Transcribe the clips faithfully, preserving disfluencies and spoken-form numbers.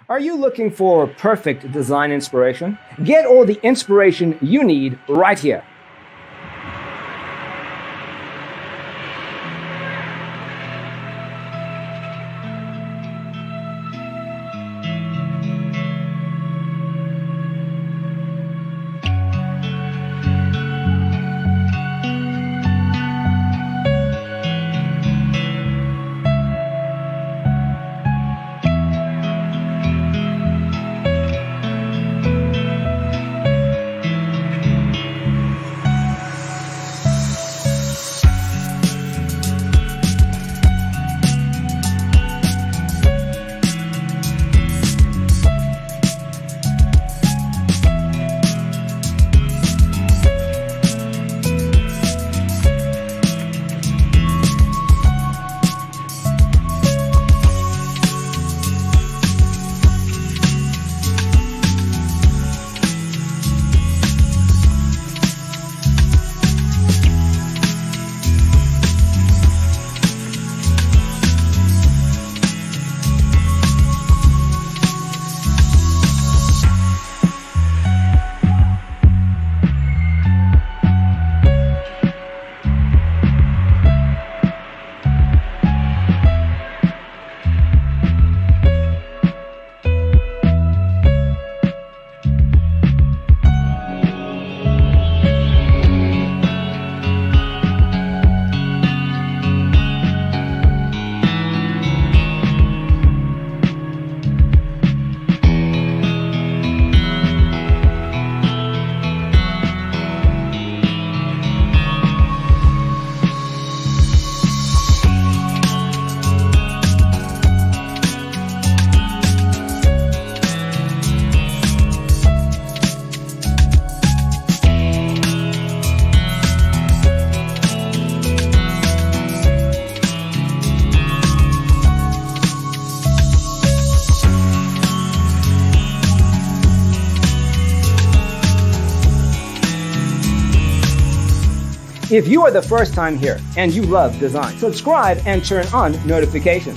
Are you looking for perfect design inspiration? Get all the inspiration you need right here. If you are the first time here and you love design, subscribe and turn on notifications.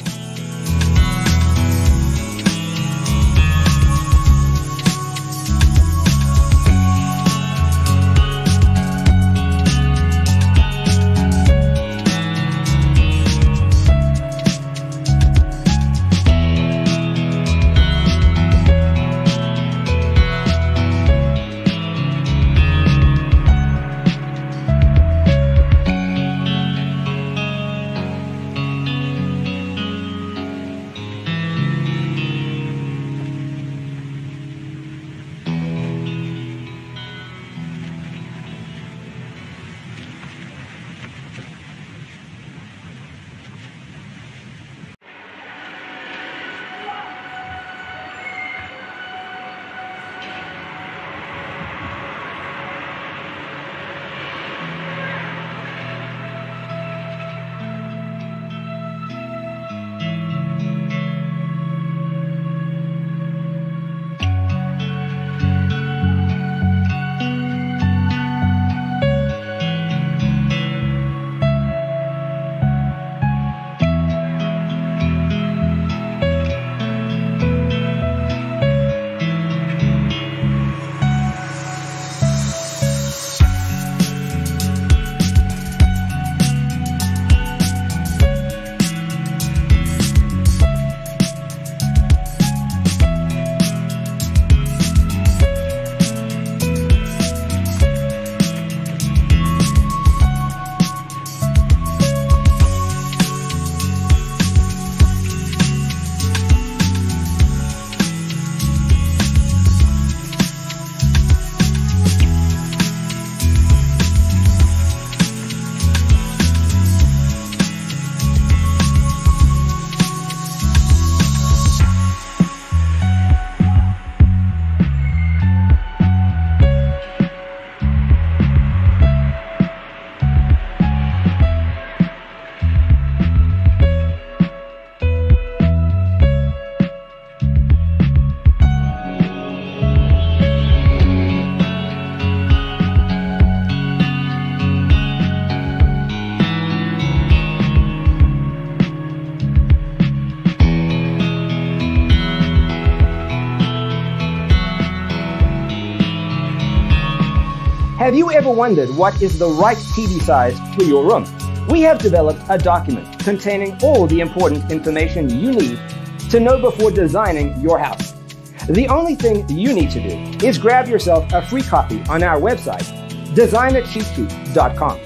Have you ever wondered what is the right T V size for your room? We have developed a document containing all the important information you need to know before designing your house. The only thing you need to do is grab yourself a free copy on our website, designer cheat sheet dot com.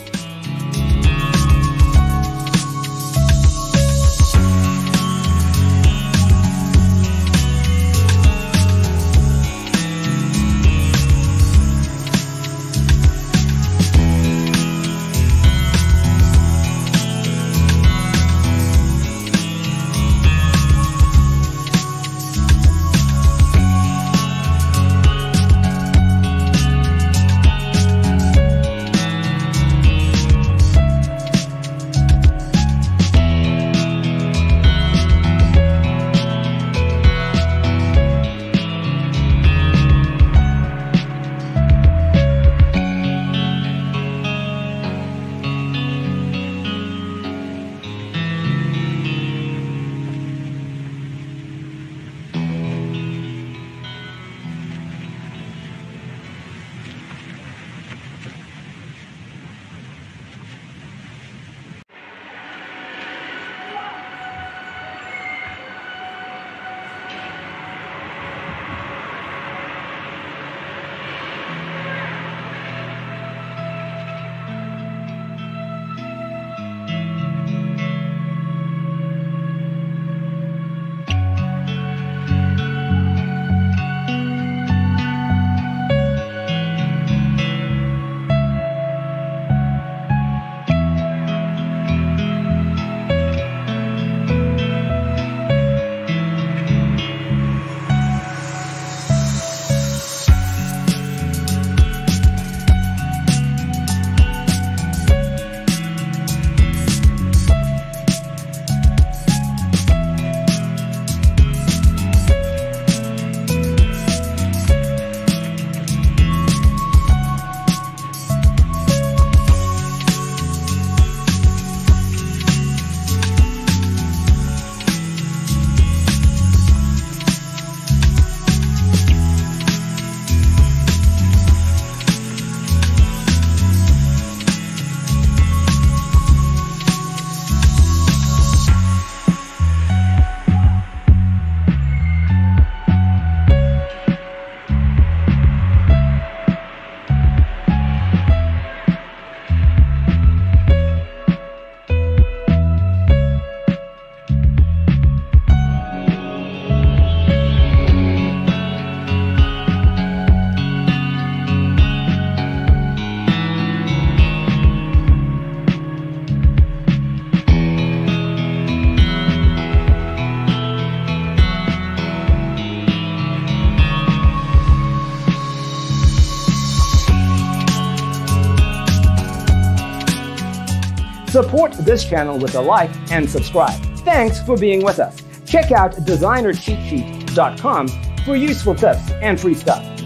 Support this channel with a like and subscribe. Thanks for being with us. Check out designer cheat sheet dot com for useful tips and free stuff.